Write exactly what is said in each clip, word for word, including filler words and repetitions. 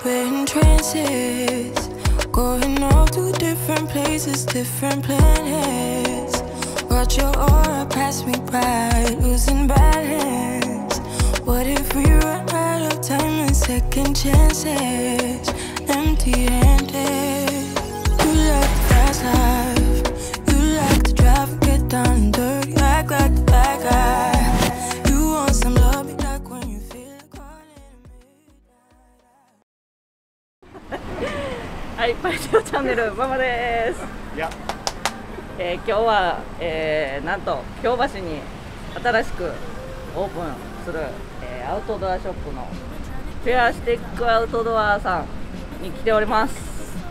in trances, going off to different places, different planets. Watch your aura pass me by, losing balance. What if we run out of time and second chances? Empty-handed. You like the fast life, you like to drive and get down and dirty, act like the bad guy. You want some love, be like when you feel like calling me. はい、パイセオチャンネルママです。 いや、 えー、今日は、えー、なんと京橋に新しくオープンする、えー、アウトドアショップのフェアスティックアウトドアさんに来ております。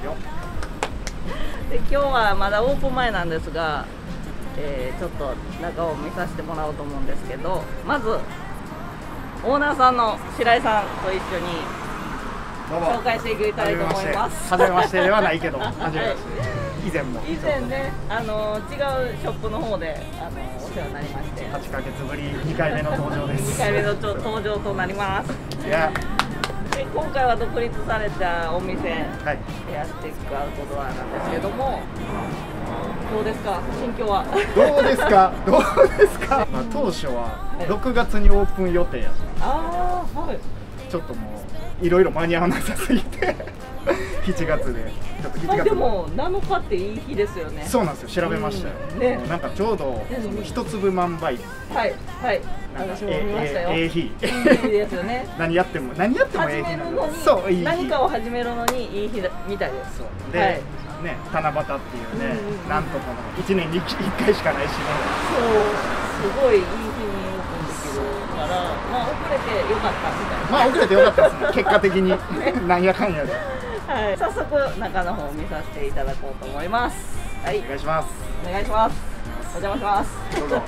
で今日はまだオープン前なんですが、えー、ちょっと中を見させてもらおうと思うんですけど、まずオーナーさんの白井さんと一緒に紹介していきたいと思います。 はじめましてではないけど、はじめまして。以前も。 以前ね、あの違うショップの方であのお世話になりまして。 はちかげつぶりにかいめの登場です。 にかいめの登場となります。 いや。 で今回は独立されたお店、はい、エアスティックアウトドアなんですけども、どうですか、心境は。 どうですか、どうですか。まあ当初はろくがつにオープン予定やった。 ああ、はい。 ちょっともういろいろ間に合わなさすぎてしちがつでちょっとしちがつ。 でもなのかっていい日ですよね。 そうなんですよ、調べましたよ。うん、ね、なんかちょうど一粒万倍。 はいはい。私も見ましたよ。 ええ日。いいですよね。 何やっても何やってもええ日なの。 そう、何かを始めるのにいい日みたいです。 で、ね、七夕っていうね、なんとかの一年に一回しかないしね。 そう、すごいいい日にオープンできるから、まあ遅れてよかったみたいな。 まあ遅れてよかったですね。結果的になんやかんやで。 はい、早速中の方を見させていただこうと思います。はい、 お願いします。 お願いします。お邪魔します。どうぞ。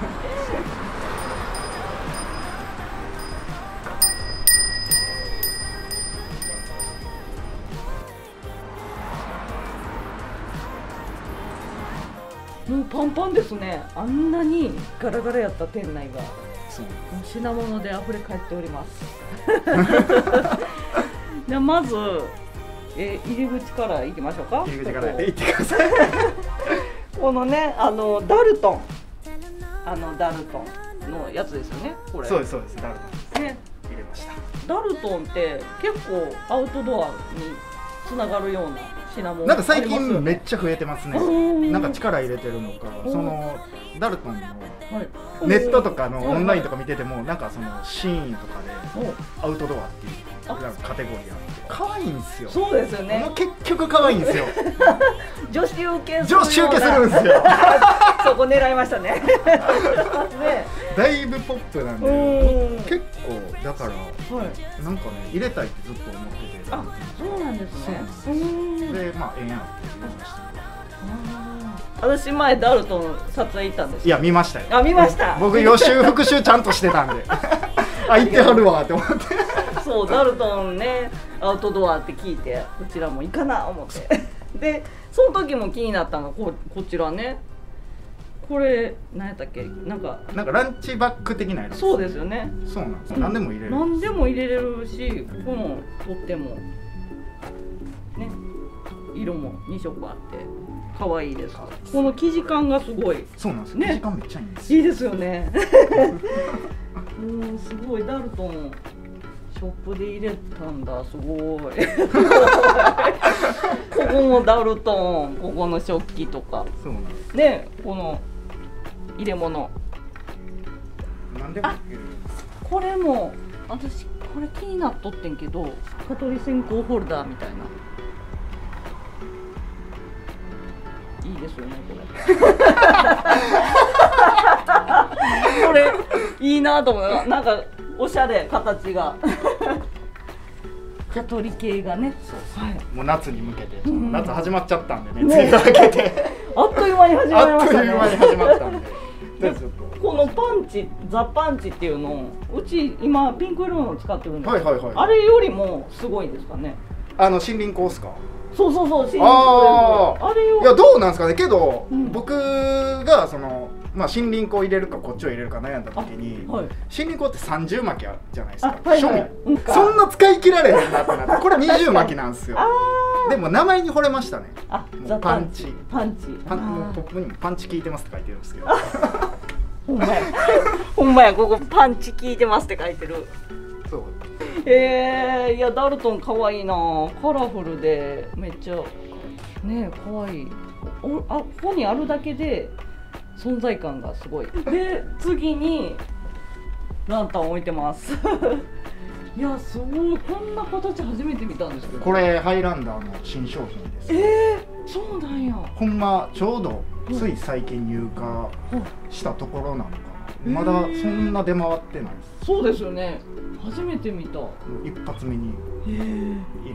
もうパンパンですね。あんなにガラガラやった店内がそう品物で溢れ返っております。じゃあまずえ入り口から行きましょうか。 入り口から行ってください。 このね、あのダルトン、あのダルトンのやつですよね。これ。 そうですそうです。ダルトン。 ね、 入れました。 ダルトンって結構アウトドアにつながるような品物。 なんか最近めっちゃ増えてますね。なんか力入れてるのか、そのダルトンのネットとかのオンラインとか見てても、なんかそのシーンとかでアウトドアっていうカテゴリーあって可愛いんですよ。 そうですよね。 結局可愛いんですよ。 女子受け女子受けするんですよ。 そこ狙いましたね。 だいぶポップなんで、結構だからなんかね入れたいってずっと思ってて。 あ、そうなんですね。 で、まあええやんって言いました。 私前ダルトン撮影行ったんです。 いや見ましたよ。 あ、見ました。 僕予習復習ちゃんとしてたんで。あ、行ってはるわって思って。 そう、ダルトンね、アウトドアって聞いて、こちらも行かな思って。で、その時も気になったのがここちらね。これ何やったっけ、なんかなんかランチバッグ的なやつ。 そうですよね。 そうなんです。何でも入れる。 何でも入れれるし、この取っ手もね、色もにしょくあって可愛いです。この生地感がすごい。 そうなんです。生地感めっちゃいいんです。 いいですよね。もうすごいダルトンショップで入れたんだ、すごい。ここもダルトン、ここの食器とか。 そうなんです。 で、この入れ物。 何でも入れる。 これも私これ気になっとってんけど、蚊取り線香ホルダーみたいな。いいですよねこれ。これいいなと思う。なんかおしゃれ、形が。蚊取り系がね。 はい。もう夏に向けて、夏始まっちゃったんでね。梅雨明けて。 あっという間に始まりましたね。 あっという間に始まったんで。 このパンチ、ザ・パンチっていうのをうち今ピンク色のを使ってるんですけど、 はいはいはい、 あれよりもすごいんですかね。 あの森林コースか。 そうそうそう、森林コース。ああれよ。 いやどうなんですかね。けど、うん、僕がそのまあ森林粉を入れるかこっちを入れるか悩んだ時に、はい、森林粉ってさんじゅう巻きあるじゃないですか、 はいはい、 庶民そんな使い切られへんなってなってこれにじゅう巻きなんですよでも名前に惚れましたね。 あ、 もうパンチパンチパンもうポップにもパンチ効いてますって書いてるんですけどほんまやほんまやここパンチ効いてますって書いてる。 そうえー、いやダルトンかわいいな、カラフルでめっちゃねかわいい。おあここにあるだけで存在感がすごい。で次にランタン置いてますいやすごい、こんな形初めて見たんですけど、 これハイランダーの新商品です。 えー、そうなんや。 ほんまちょうどつい最近入荷したところなのかな、まだそんな出回ってないです。 そうですよね、初めて見た。 一発目に入れようと思って。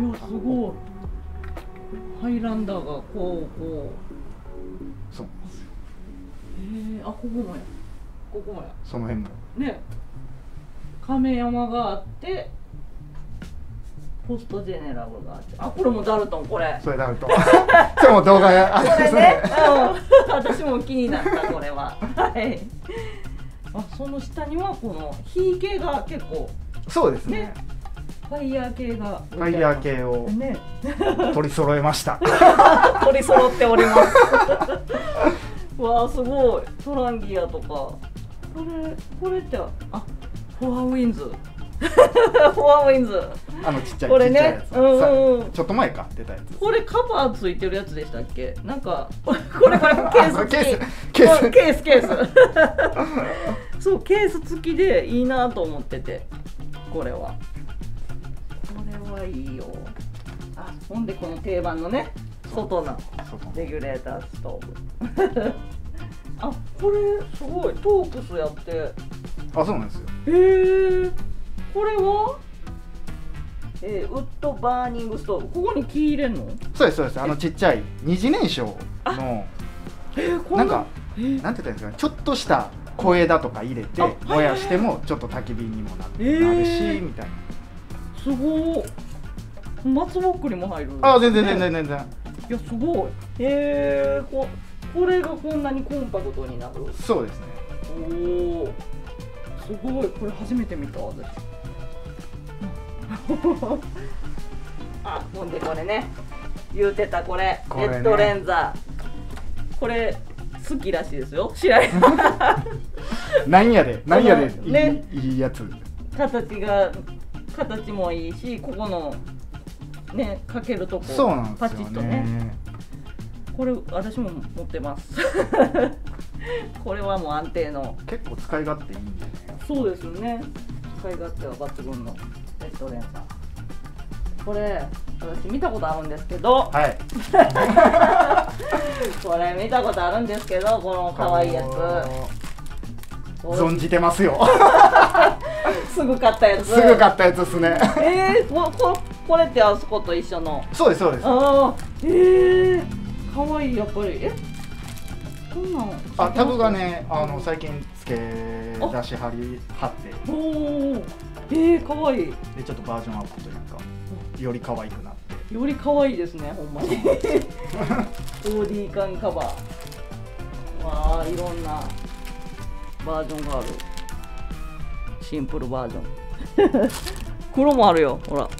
いやすごい、ハイランダーがこうこう。 そうなんですよ。 えー、あここもやここもやその辺もね、亀山があってポストジェネラルがあって、あこれもダルトン、これそれダルトンそれも動画やこれね、うん、私も気になったこれははいあその下にはこの火系が結構そうですね、 ねファイヤー系がファイヤー系をね取り揃えました取り揃っておりますわあすごい、トランギアとかこれこれってあフォアウィンズフォアウィンズあのちっちゃいこれね、 ちっちゃいやつ、 うんうん、 ちょっと前か出たやつ。 これカバーついてるやつでしたっけ、なんかこれこれケース付きケースケースケースそうケース付きでいいなと思ってて、これはこれはいいよ。あほんでこの定番のね外のレギュレーターストーブあこれすごいトークスやって、 あそうなんですよ。 へえ、これは、えー、ウッドバーニングストーブ、ここに木入れんの？ そうですそうです、あのちっちゃい二次燃焼のえー、こんなんか、 えー、 なんて言ったらいいんですかね、ちょっとした小枝とか入れて燃やしてもちょっと焚き火にもなる、えー、なるしみたいな。 すごい、松ぼっくりも入る。 あ全然全然全然、 いやすごい。へえー、ここれがこんなにコンパクトになる。 そうですね。 おおすごい、これ初めて見た私あほんでこれね言うてたこれこれねレッドレンザー、これ好きらしいですよ白井なんやでなんやでいい、 ね、 いいやつ。 形が形もいいし、ここのねかけるとこそうなんですよね、 パチッとね。これ私も持ってますこれはもう安定の、 結構使い勝手いいんでね。 そうですね、使い勝手は抜群のレッドレンザー。これ私見たことあるんですけど、 はいこれ見たことあるんですけど、この可愛いやつ存じてますよすぐ買ったやつすぐ買ったやつですねえー、こここれってあそこと一緒の。 そうですそうです。 ああえー、可愛いやっぱり。えこんなんあタグがね、あの最近付け出し貼り貼っておおえー、可愛いでちょっとバージョンアップというかより可愛くなって、 より可愛いですねほんまにオーディー缶カバー、わあいろんなバージョンがある。シンプルバージョン黒もあるよほら。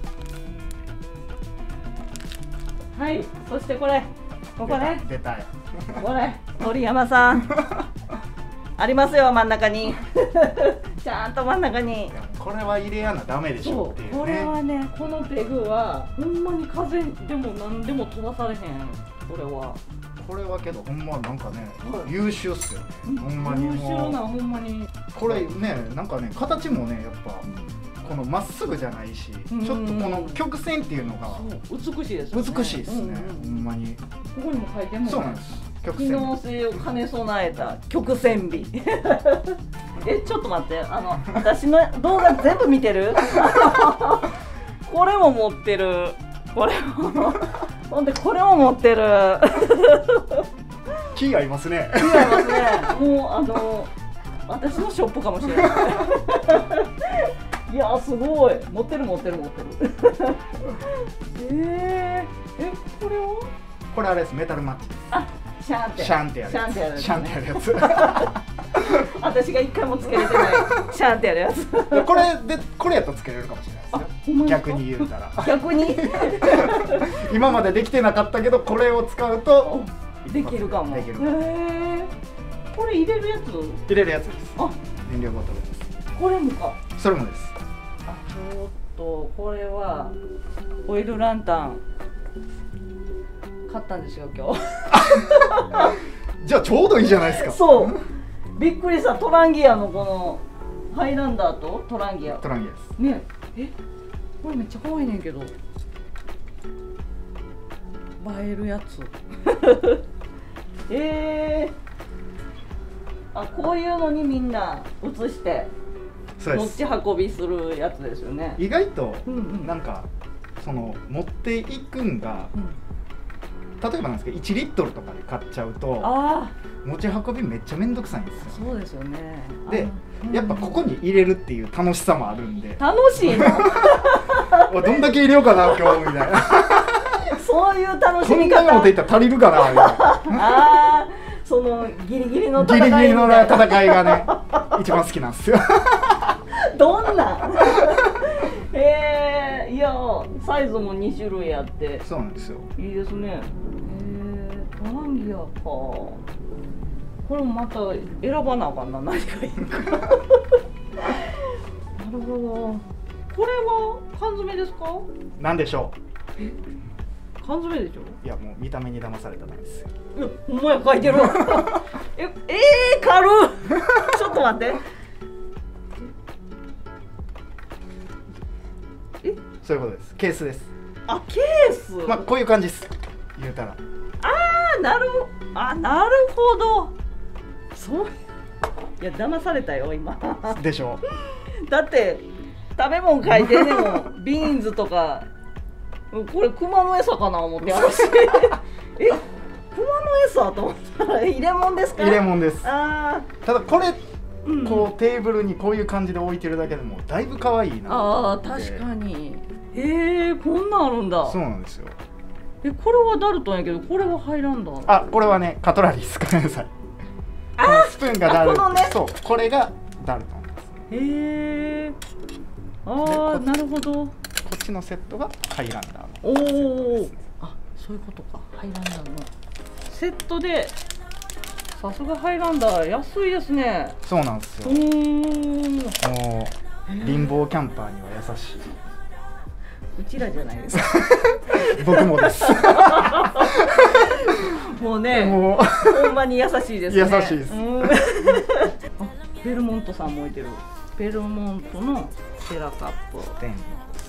はい、そしてこれここね出たよこれ鳥山さんありますよ真ん中にちゃんと真ん中に。 これは入れやなダメでしょっていうね。 これはね、このペグはほんまに風でも何でも飛ばされへん。これはこれはけどほんまなんかね、 はい、 優秀っすよね、ほんまにもう優秀なほんまに。 これねなんかね形もねやっぱ、うん、このまっすぐじゃないし、うん、ちょっとこの曲線っていうのが美しいですね。 美しいですね、うんうん、ほんまに。 ここにも書いてもそうなんです。 機能性を兼ね備えた曲線美えちょっと待って、あの私の動画全部見てるこれも持ってる、これもほんでこれも持ってる気合いますね。 気合いますね。もうあの私のショップかもしれないいやすごい持ってる持ってる持ってるえー、えこれはこれあれです、メタルマッチです。 あシャンってシャンってやるシャンってやるやつねシャンってやるや私が一回もつけれてないシャンってやるやつつこれでこれやったらつけれるかもしれないですよほんまですか逆に言うたら逆に今までできてなかったけどこれを使うとできるかも。 できるかもへえ。これ入れるやつ？ 入れるやつですあ、 燃料ボトルですこれもか。 それもですあ、ちょっとこれはオイルランタン買ったんですよ今日。 じゃあちょうどいいじゃないですかそう。びっくりした。トランギアのこのハイランダーとトランギア。 トランギアですねえ、これめっちゃ可愛いねんけど。映えるやつ。えー、あ、こういうのにみんな映してそうです持ち運びするやつですよね。 意外とうんうんなんかその持っていくんがうん、 例えばなんですけどいちリットルとかで買っちゃうとあ持ち運びめっちゃめんどくさいんですよあ、そうですよね。 であのやっぱここに入れるっていう楽しさもあるんで楽しいの。 おどんだけ入れようかな今日みたいなそういう楽しこんみ方。 なに持っていったら足りるかなみたいなああ、そのギリギリの戦いギリギリのみたいな戦いがね一番好きなんですよどんなえー、いやサイズもに種類あってそうなんですよいいですね。えー、トランギアか。これもまた選ばなあかんな、何がいいか。なるほど。これは缶詰ですか？ なんでしょ缶詰でしょ？ ういやもう見た目に騙されたなんですよいや、ほんまや書いてる。え、えー、軽っ。ちょっと待って。え、 そういうことですケースですあ、ケース。 まあこういう感じです言うたらあー、なるほど。あ、なるほど。そう。いや、騙されたよ今。 でしょだって食べ物書いてんねもビーンズとか。これ熊の餌かな思って私。え、熊の餌と思ったら入れ物ですか？ 入れ物ですあただこれー、 こうテーブルにこういう感じで置いてるだけでもだいぶ可愛いなああ、 と思って確かに。へえ、こんなんあるんだ。 そうなんですよえ、これはダルトンやけど、これはハイランダー。 あこれはねカトラリーですごめんなさいあこのスプーンがダルあこのねそうこれがダルトンですへえ。ああ、 でこなるほど。 こっちのセットがハイランダーのおセットおですね。 あ、そういうことか。ハイランダーのセットで。さすがハイランダー、安いですね。 そうなんですようーん。 もう貧乏キャンパーには優しい。 うちらじゃないですか。 僕もです。 もうね、 もほんまに優しいですね。 優しいですうんあ、ベルモントさんも置いてる。ベルモントのシェラカップ。 うで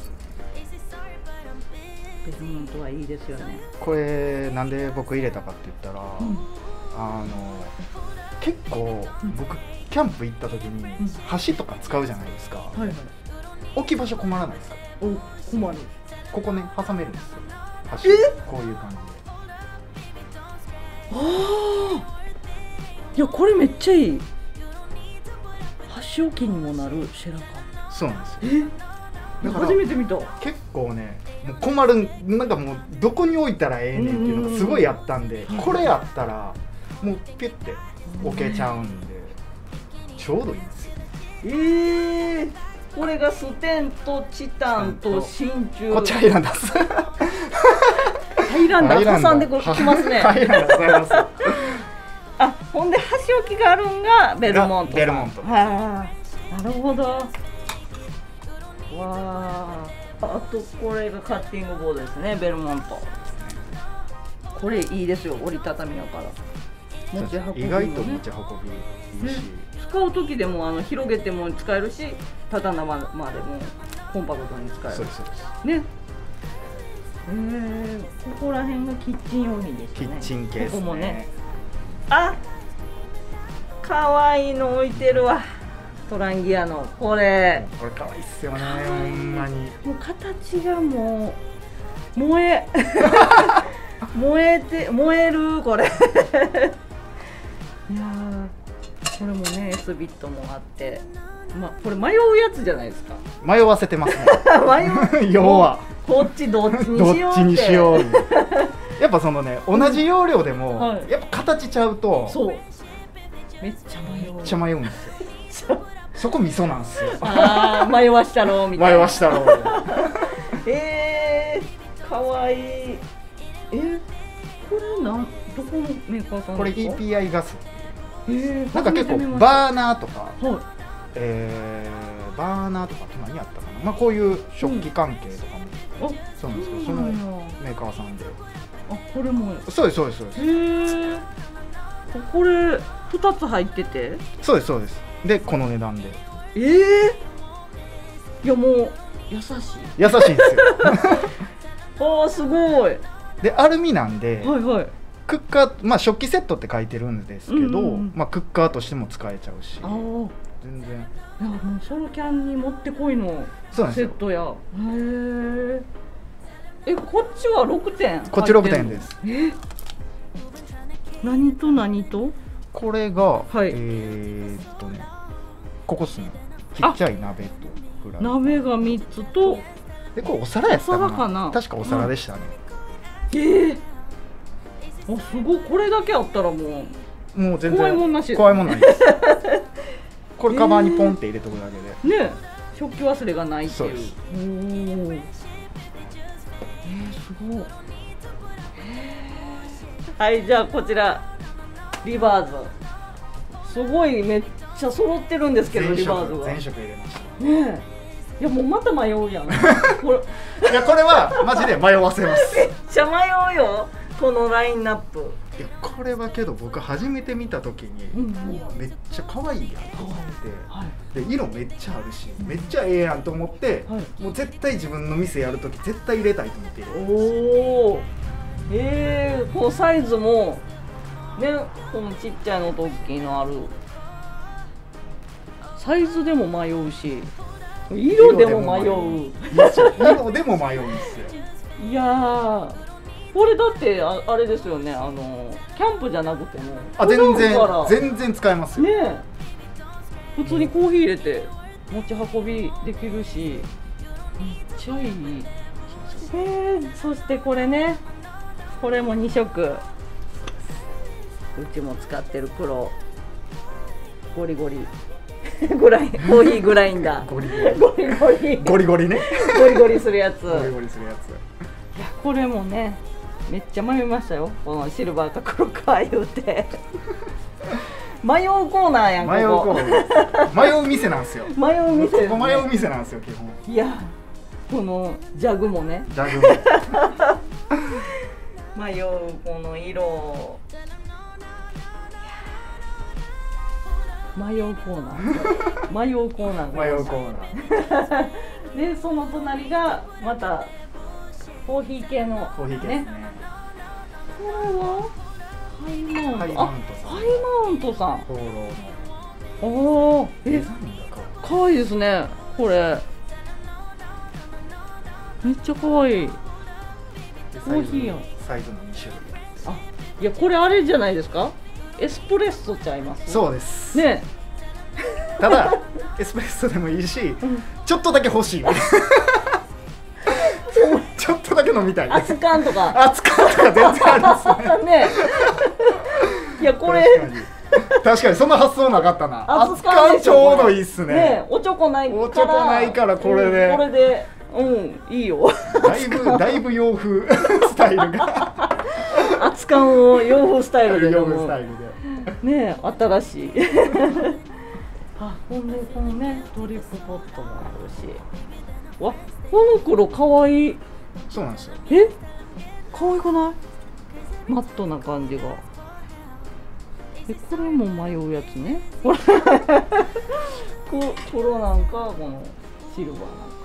ベルモントはいいですよね。 これなんで僕入れたかって言ったら、 うんあの結構僕キャンプ行った時に箸とか使うじゃないですか。 はいはい。 置き場所困らないですか？ お、困る。 ここね挟めるんですよ。箸えこういう感じで。 ああ。いや、これめっちゃいい。箸置きにもなるシェラカ。 そうなんですよ。 え、 だから初めて見た。 結構ねもう困るなんかもうどこに置いたらええねんっていうのがすごいあったんで、 うんこれやったらもうピュッて置けちゃうんでちょうどいいんですよ。 ええー、これがステンとチタンと真鍮。 こっちハイランダーです。 ハイランダー挟んでくるきますね。 ハイランダーございます。 あ、ほんで箸置きがあるんがベルモントさん。 ベルモント。 はあ、なるほど。わあ、あとこれがカッティングボードですね、ベルモント。これいいですよ、折りたたみやから。持ち運びもね、 意外と持ち運びいいし、 ね、使う時でもあの広げても使えるし、畳んだまでもコンパクトに使える。 そうですそうです。 ね。えー、ここら辺がキッチン用品ですね。 キッチン系ですね。 ここもね。あ、可愛いの置いてるわ。トランギアのこれ。 これ可愛いっすよね。ほんまに。 もう形がもう燃え燃えて燃えるこれ。いやー、これもね S ビットもあって、まあこれ迷うやつじゃないですか。 迷わせてますね。 迷う。 要はこっちどっちにどっしようって。 ちにしよう。 やっぱそのね同じ要領でも、 はいやっぱ形ちゃうとそうめっちゃ迷うめっちゃ迷うんですよそこ味噌なんですよあー迷わしたろみたいな迷わしたろえー、かわいいえこれなんどこのメーカーさんこれですかイーピーアイ ガスえー、 なんか結構初めて見ましたバーナーとか、 はいえー、バーナーとかって何やったかな、まあ、こういう食器関係とかも、 あそうなんですけどそのそうなんやメーカーさんであこれもそうですそうですそうですへえこれふたつ入っててそうですそうですでこの値段でええいやもう優しい優しいんですよあーすごいでアルミなんで、 はいはいクッカー、まあ食器セットって書いてるんですけど、 うんうんうんまあ、クッカーとしても使えちゃうしあー全然いやもうソロキャンにもってこいのそうなんですよセットやへええこっちはろくてんこっちろくてんですえ何と何とこれが、 はいえー、っとねここっすねちっちゃい鍋とフライ鍋がみっつとでこれお皿やったかなお皿かな確かお皿でしたね、 ええあすごいこれだけあったらもうもう全然怖いもんなし怖いもんないですこれカバーにポンって入れとくだけで、 ねえ食器忘れがないっていうそうですおおえー、すごいはいじゃあこちらリバーズすごいめっちゃ揃ってるんですけど全リバーズが色全色入れましたねえいやもうまた迷うやんこれいやこれはマジで迷わせますめっちゃ迷うよこのラインナップいやこれはけど僕初めて見た時に、 うんうんうわめっちゃ可愛いやんと思って、 はいで色めっちゃあるしめっちゃええやんと思って、 はいもう絶対自分の店やる時絶対入れたいと思って入れるおおえー、このサイズもねこのちっちゃいのと大きいのあるサイズでも迷うし色でも迷ういやそう色でも迷うんですよいやーこれだってああれですよねあのキャンプじゃなくてもあ全普然段から全然使えますよ、 ねえ普通にコーヒー入れて持ち運びできるしめっちゃいいえー、そしてこれねこれもに色うちも使ってる黒ゴリゴリグラインコーヒーグラインダーゴリゴリゴリゴリゴリねゴリゴリするやつゴリゴリするやついやこれもねめっちゃ迷いましたよこのシルバーか黒か言うて迷うコーナーやんここ迷うコーナー迷う店なんですよ迷う店ですねここ迷う店なんですよ基本いやこのジャグもねジャグも迷うこの色迷うコーナー迷うコーナー迷うコーナーでその隣がまたコーヒー系のコーヒー系ですねこれはハイマウントハイマウントさんあハイマウントさん放浪のおおえデザインが可かわいいですねこれめっちゃかわいい愛いコーヒーやサイズもに種類あいやこれあれじゃないですかエスプレッソちゃいますそうですねただエスプレッソでもいいし、 んちょっとだけ欲しいちょっとだけ飲みたい熱燗とか熱燗とか全然ありますねねいやこれ確かに確かにそんな発想なかったな熱燗ちょうどいいっすねねおちょこないからおちょこないからこれでうんこれでうんいいよだいぶだいぶ洋風スタイルが熱燗を洋風スタイルで洋飲む風スタイルでね新しいあほんでこのねドリップポットもあるしわこの黒かわいいそうなんですよえかわいくないマットな感じがえこれも迷うやつねこれこ黒なんかこのシルバーなんか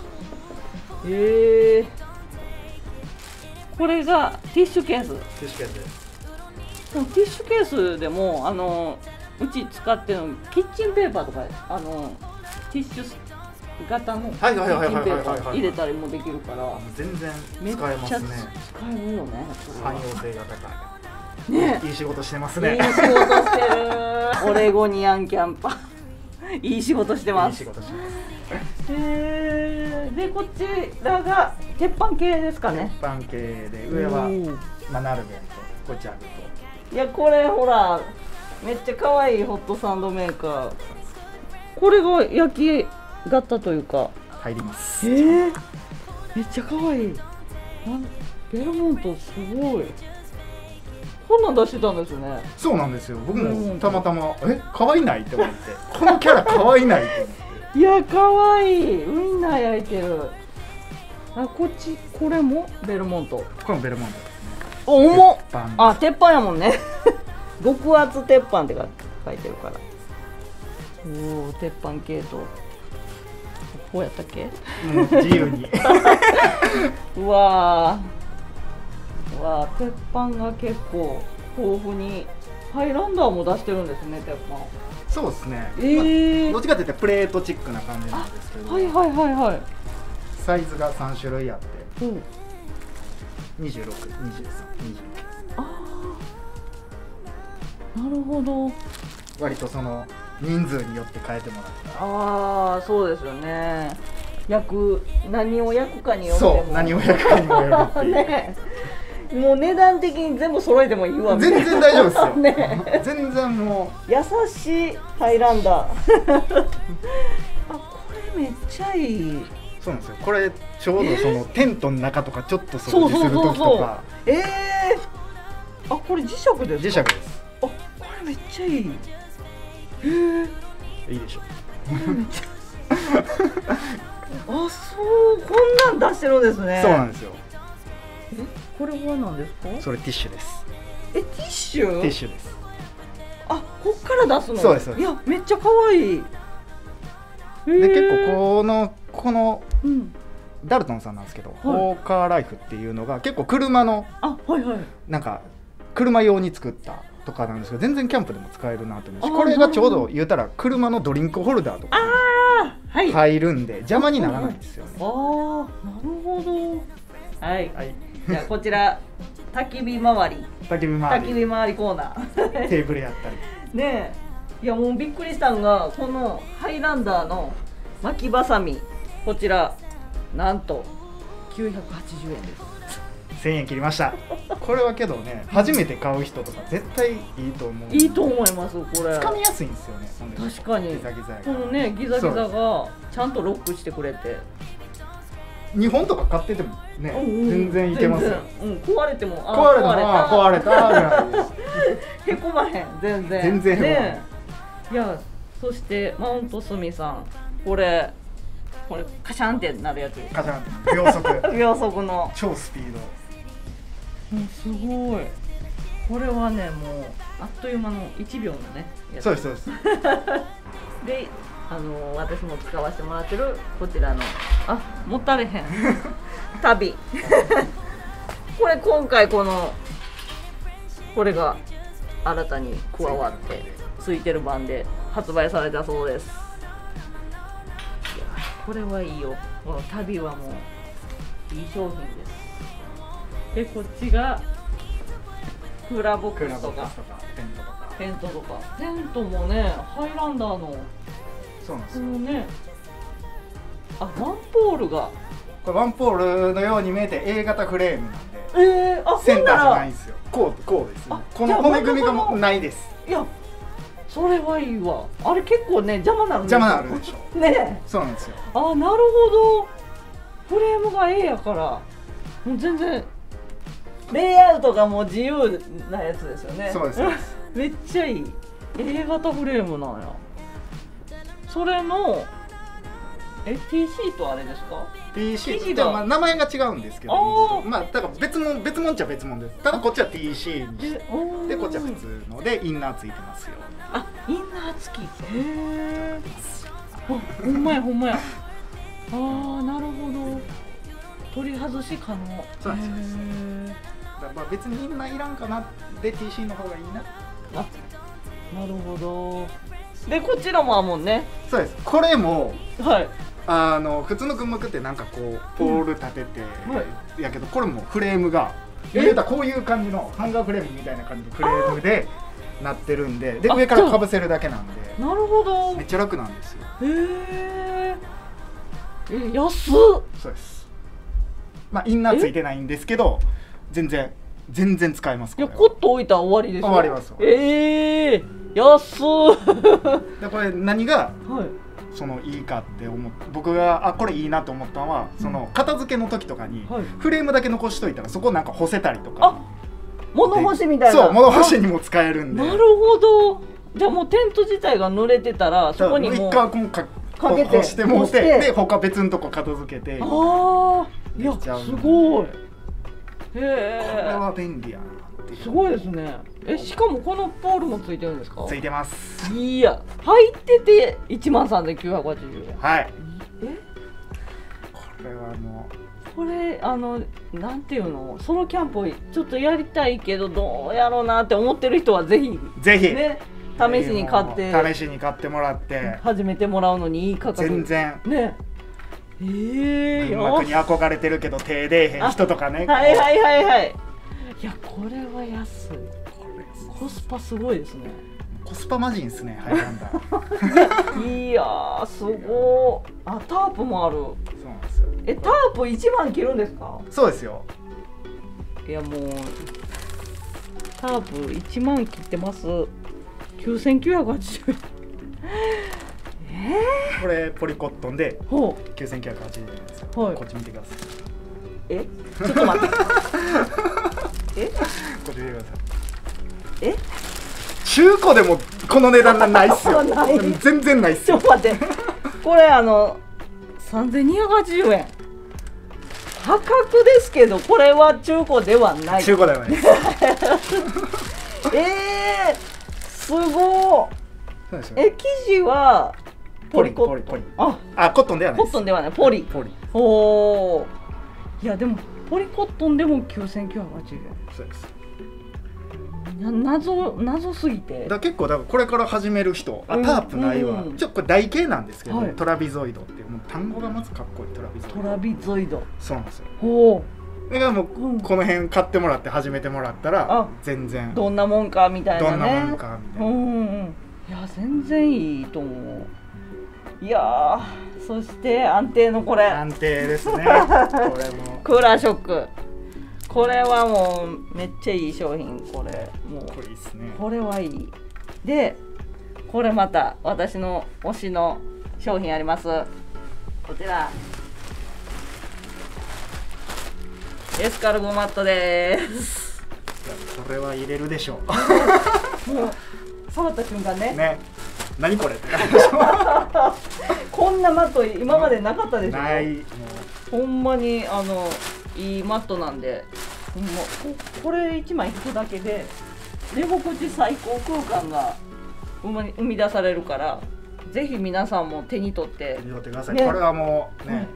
えー、これがティッシュケースティッシュケースですでもティッシュケースでもあのうち使ってるのキッチンペーパーとかあのティッシュ型のキッチンペはいはいはいはいはいーパはいはいー入れたりもできるから全然めっ使えますねちゃ使えるよね汎用性が高ねいいい仕事してますいいね仕事してるオレゴニアンキャンパーいい仕事してますいい仕事してますへーでこちらが鉄板系ですかね鉄板系で上はおーまあ、ナルベンとコチャルと。 いやこれほらめっちゃ可愛いホットサンドメーカー。これが焼き型というか入ります。 えー、めっちゃ可愛い。なんベルモントすごい。こんなん出してたんですね。 そうなんですよ。僕もたまたまえ可愛いないって思ってこのキャラ可愛いないって思って。 いや可愛い。ウインナー焼いてる。あこっちこれもベルモント。 これもベルモントですね。 重っ。 鉄板です。 あ鉄板やもんね。極厚鉄板って書いてるから。おお鉄板系統。こうやったっけ？ もう自由に。 うわーうわー鉄板が結構豊富に。ハイランダーも出してるんですね鉄板。 そうですね。 えーまあ、どっちかというとプレートチックな感じなんですけど。 はいはいはいはい。 サイズがさん種類あって。 うん。 にじゅうろく、にじゅうさん、にじゅうろく。 ああ。なるほど。 割とその人数によって変えてもらった。 ああそうですよね。焼く何を焼くかによっても。 そう何を焼くかにもよるっていう。 ね。もう値段的に全部揃えてもいいわみたいな。 全然大丈夫ですよ。 ね。 全然もう優しいハイランダー。あこれめっちゃいい。 そうなんですよ。これちょうどそのテントの中とかちょっと掃除する時とか。 ええー。あこれ磁石ですか？ 磁石です。 あこれめっちゃいい。へえ。 いいでしょ。 あそうこんなん出してるんですね。 そうなんですよ。 えこれは何ですか？ それティッシュです。 えティッシュ？ ティッシュです。 あこっから出すの？ そうですそうです。 いやめっちゃ可愛い。 で結構このこの、 うん、 ダルトンさんなんですけど、 はい、 ホーカーライフっていうのが結構車のあはいはいなんか車用に作ったとかなんですけど全然キャンプでも使えるなと思うし、これがちょうど言うたら車のドリンクホルダーとかに入るんで邪魔にならないんですよね。 ああなるほど。はい、はい、じゃあこちら焚き火周り焚き火周り焚き火周りコーナーテーブルやったりねえ。いやもうびっくりしたのがこのハイランダーの巻きばさみ、こちらなんときゅうひゃくはちじゅうえんです。 せんえん切りました。これはけどね初めて買う人とか絶対いいと思う。 いいと思いますこれ。 掴みやすいんですよね。 確かにギザギザこのねギザギザがちゃんとロックしてくれて、 日本とか買っててもね、うんうん、全然いけますよ。 うん、壊れてもあ壊れたあ壊れたぐらいでへこまへん全然全然へこまへん、 ね、いやそしてマウントスミさんこれこれカシャンってなるやつです。 カシャンって秒速秒速の超スピード。 もうすごい。これはねもうあっという間のいちびょうのねやつ。そうですそうですであの私も使わせてもらってるこちらのあもたれへん旅これ今回このこれが新たに加わってついてる版で発売されたそうです。いやこれはいいよ。この旅はもういい商品です。でこっちがクーラーボックスとかテントとかテントもねハイランダーのそうなんですよね。あワンポールがこれワンポールのように見えて A 型フレームなんで、 えー、あセンターじゃないんですよ。こうこうですね。この骨組みがもないです。 いやそれはいいわ。あれ結構ね邪魔なるんですよ。邪魔なるでしょね。 そうなんですよ。 あなるほど。フレームが A やからもう全然レイアウトがもう自由なやつですよね。 そうですめっちゃいい A 型フレームなんや。それのえ ティーシー とあれですか？ ティーシー ってまあ名前が違うんですけど、まあだから別物別物っちゃ別物です。ただこっちは ティーシー にしてでこっちは普通のでインナーついてますよ。 あインナー付き。へえ。あほんまやほんまや。あーなるほど。取り外し可能。 そうなんですよ。だまあ別にインナーいらんかなで ティーシー の方がいいな。 あなるほど。でこちらもあもんね。 そうです。これもはいあの普通の群幕ってなんかこうポール立てて、うんはい、やけどこれもフレームが言うたらこういう感じのハンガーフレームみたいな感じのフレームでなってるんで、で上からかぶせるだけなんで。 なるほど。 めっちゃ楽なんですよ。 へえ。え安っ。 そうです。まあインナーついてないんですけど全然全然使えます。 いや、コットン置いたら終わりでしょ。 終わります。 ええー、安ーでこれ何が、 はい、 そのいいかって思って、僕があこれいいなと思ったのは、その片付けの時とかに、はい、フレームだけ残しといたらそこなんか干せたりとか、 あ、物干しみたいな。 そう、物干しにも使えるんで。 なるほど。じゃあもうテント自体が濡れてたらそこにもう一回かかけて干してもうて、で他別のとこ片付けて。 ああ、いやすごい。へえ。これは便利やなっていう。 すごいですね。え、しかもこのポールもついてるんですか？ ついてます。 いや、入ってていちまんさんぜんきゅうひゃくはちじゅうえん。 はい。 え？ これはもう。 これあのなんていうの、ソロキャンプちょっとやりたいけどどうやろうなって思ってる人はぜひぜひね、試しに買って試しに買ってもらって始めてもらうのにいい価格。 全然ね。ええー、 群馬に憧れてるけど手出えへん人とかね。 はいはいはいはい。いや、これは安い。コスパすごいですね。 コスパマジンですね、ハイランダー。いやー、すごー。あ、タープもある。 そうなんですよ。 え、タープいちまん切るんですか？ そうですよ。 いや、もうタープいちまん切ってます。きゅうせんきゅうひゃくはちじゅうえん。えー、 これポリコットンできゅうせんきゅうひゃくはちじゅうえんですよ。はい、こっち見てください。 え、ちょっと待って。え、こっち見てください。 え、 中古でもこの値段ないっすよ。全然ないっすよ。 ちょっと待って、これあのさんぜんにひゃくはちじゅうえん破格ですけど、これは中古ではない。 中古ではないです。 えー、すごい。え、生地はポリコットン。 ああ、コットンではないです。 コットンではない、ポリ。 ポリ。 おお。いやでもポリコットンでもきゅうせんきゅうひゃくはちじゅうえん。 そうです。 謎謎すぎて。 だ結構だからこれから始める人、あ、タープないわ。ちょっとこれ台形なんですけど、トラビゾイドっていうもう単語がまずかっこいい。トラビゾイド。 トラビゾイド。 そうなんですよ。 ほう。だからもうこの辺買ってもらって始めてもらったら全然どんなもんかみたいなね。 どんなもんかみたいな。うんうん。 いや全然いいと思う。いやー、そして安定のこれ。 安定ですね。これも。 クーラーショック。これはもうめっちゃいい商品。これもうこれいいっすね。 これはいい。でこれまた私の推しの商品あります。こちらエスカルゴマットです。 いやこれは入れるでしょう。もう触った瞬間ね。 ね。何これって感じ。 こんなマット今までなかったでしょ。 ない。もうほんまにあのいいマットなんで、ほんま こ, これいちまい引くだけで寝心地最高空間が生み出されるから、ぜひ皆さんも手に取って手に取ってください。ね、これはもうね、はいはい、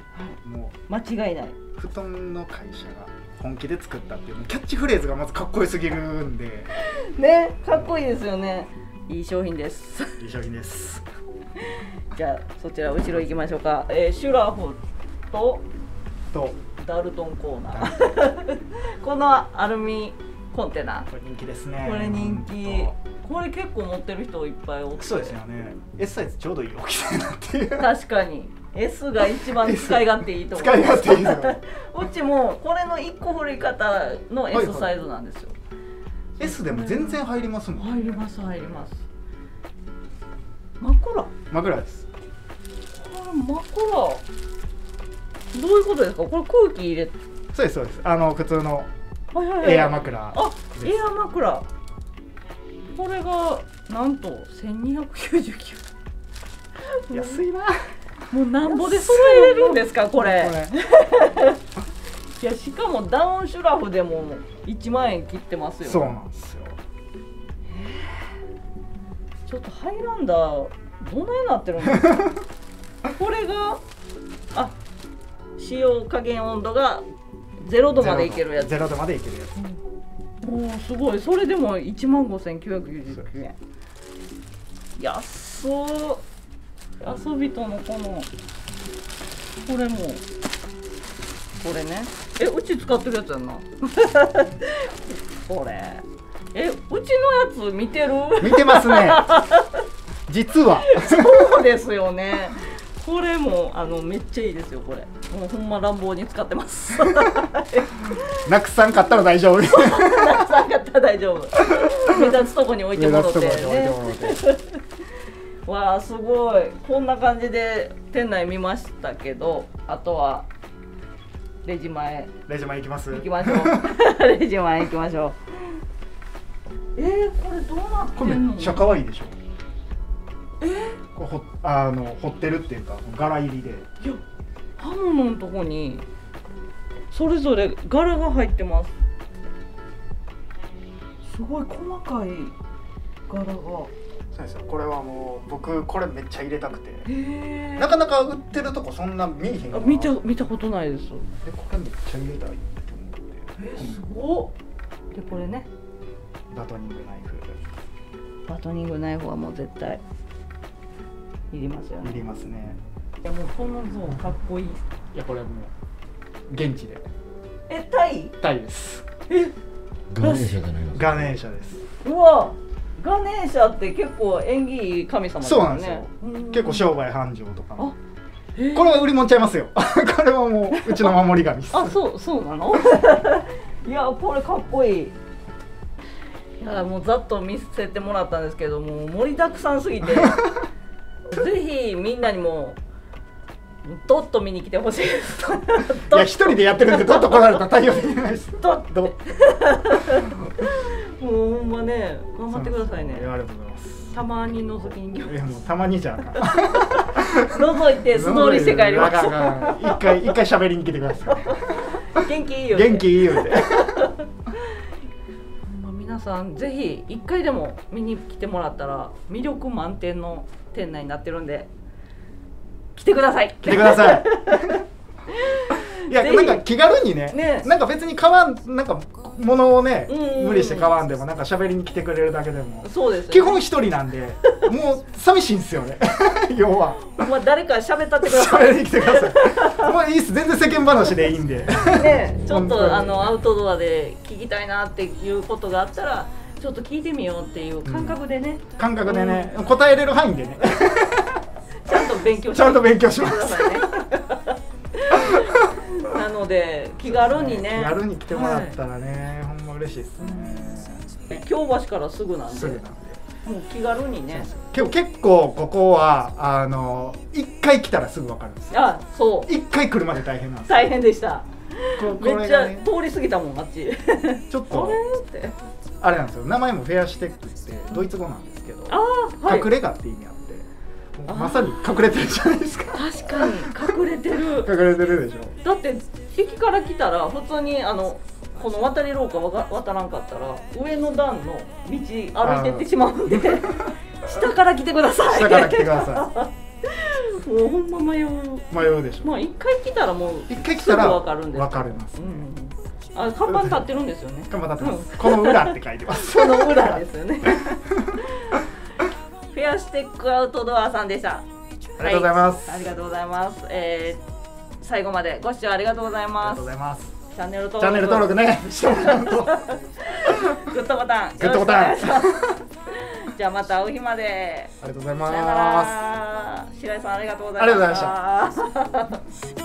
もう間違いない。 布団の会社が本気で作ったっていうキャッチフレーズがまずかっこよすぎるんでね、かっこいいですよね。いい商品です。 いい商品です。 じゃあそちら後ろ行きましょうか。えー、シュラフととダルトンコーナー。このアルミコンテナ。 これ人気ですね。 これ人気。これ結構持ってる人いっぱいおって。 そうですよね。S サイズちょうどいい大きさになっていう。 確かに。S が一番使い勝手いいと思う。 使い勝手いいですよ。 うちもこれのいっこ振り方の S サイズなんですよ。 はいはい、S でも全然入りますもん。 入ります入ります。枕。 枕です。 これ枕。どういうことですか。これ空気入れ。 そうですそうです。あの普通のエア枕。 あ、エア枕。これがなんとせんにひゃくきゅうじゅうきゅう。 安いな。 もうなんぼで揃えれるんですかこれ。いやしかもダウンシュラフでもいちまんえん切ってますよ。 そうなんですよ。 ちょっとハイランダーどないなってるんですか。これがあ使用加減温度がゼロどまでいけるやつ。 ゼロどまでいけるやつ。 うん、おおすごい。それでもいちまんごせんきゅうひゃくきゅうじゅうきゅうえん。安っ。遊びとのこのこれもこれね。え、うち使ってるやつやんな。これえ、うちのやつ見てる？ 見てますね。実はそうですよね。 これもあのめっちゃいいですよこれ。もうほんま乱暴に使ってます。 なくさんかったら大丈夫。 なくさんかったら大丈夫。目立つとこに置いてもらって、ね。わあすごい。こんな感じで店内見ましたけど、あとはレジ前。 レジ前行きます。 行きましょう。レジ前行きましょう。えー、これどうなってんの？ これめっちゃ可愛いでしょ。 えー、 これほあの彫ってるっていうか柄入りで。 いや刃物のとこにそれぞれ柄が入ってます。すごい細かい柄が。 そうですよ。これはもう僕これめっちゃ入れたくて。 へなかなか売ってるとこそんな見えへん。 あ見た見たことないです。 でこれめっちゃ入れたいって思って。 えー、すごっ。でこれね。 バトニングナイフ。 バトニングナイフはもう絶対いりますよね。 いりますね。 いやもうこの像かっこいい。いやこれはもう現地で。 えタイ？ タイです。 えガネーシャじゃないの？ ガネーシャです。 うわガネーシャって結構縁起いい神様ですよね。 そうなんですよ。結構商売繁盛とか。 あこれは売り物ちゃいますよ。これはもううちの守り神です。 あそうそうなの？いやこれかっこいい。いやもうざっと見せてもらったんですけども盛りだくさんすぎてぜひみんなにもドッと見に来てほしいです。 いや一人でやってるんでドッと来られたら対応できないです。 ドッともうほんまね頑張ってくださいね。 ありがとうございます。 たまに覗きに行きます。 いやもうたまにじゃん。 覗いて素通りして帰ります。 一回一回喋りに来てください。 元気いいよ。 元気いいよって。 皆さんぜひ一回でも見に来てもらったら魅力満点の店内になってるんで来てください。 来てください。いやなんか気軽にね、 ねなんか別に買わんなんか物をね、 うんうんうん、 無理して買わんでもなんか喋りに来てくれるだけでも、 そうです、ね、 基本一人なんでもう寂しいんですよね。要は。 まあ誰か喋ったってください。 喋りに来てください。もういいっす。全然世間話でいいんで。 ね、ちょっとあのアウトドアで聞きたいなっていうことがあったらちょっと聞いてみようっていう感覚でね、 うん、感覚でね、うん、答えれる範囲でね。 ちゃんと勉強してちゃんと勉強します。 なので気軽にね、 気軽に来てもらったらね、はい、ほんま嬉しいですね。 京橋からすぐなんで、 すぐなんでもう気軽にね。 けど結構ここはあの一回来たらすぐ分かるんですよ。 あ、そう。 一回来るまで大変なんです。 大変でした。 こめっちゃ通り過ぎたもんあっち。 ちょっとあれってあれなんですよ。名前もフェアシテックってドイツ語なんですけど、 あ、はい、 隠れ家って意味あって。まさに隠れてるじゃないですか。 確かに隠れてる。 隠れてるでしょ。 だって駅から来たら普通にあのこの渡り廊下渡らんかったら上の段の道歩いてってしまうんで下から来てください。 下から来てください。もうほんま迷う。 迷うでしょ。 まあ一回来たらもう一回来たらわかるんです。 わかります、ね。 うん、あ、看板立ってるんですよね。 看板立ってます。うん、この裏って書いてます。 この裏ですよね。フェアステックアウトドアさんでした。 ありがとうございます。 はい、ありがとうございます。えー、最後までご視聴ありがとうございます。 ありがとうございます。 チャンネル登録、 チャンネル登録ね、してもらうと。 グッドボタン、 グッドボタン。 じゃあまた会う日まで。 ありがとうございます。 さよなら。白井さんありがとうございました。 ありがとうございました。